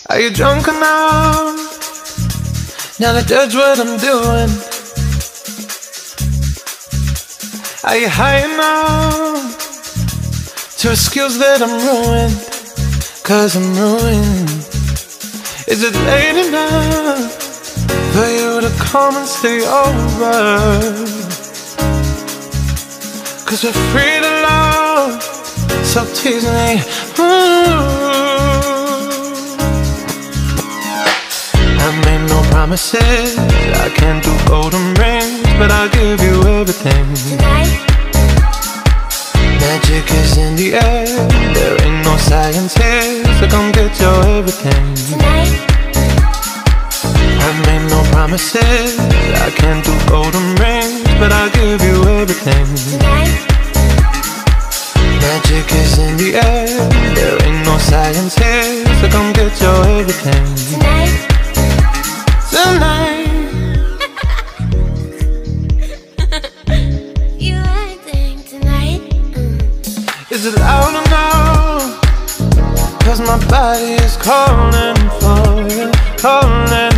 Are you drunk enough now to judge what I'm doing? Are you high enough to excuse that I'm ruined? 'Cause I'm ruined. Is it late enough for you to come and stay over? 'Cause we're free to love, so tease me. I made no promises, I can't do golden rings, but I'll give you everything. Tonight, Magic is in the air, there ain't no science here, so come get your everything. tonight, I made no promises, I can't do golden rings, but I'll give you everything. tonight, Magic is in the air, there ain't no science here, so come get your everything. tonight. Tonight, You acting tonight. is it loud enough? 'Cause my body is calling for you, calling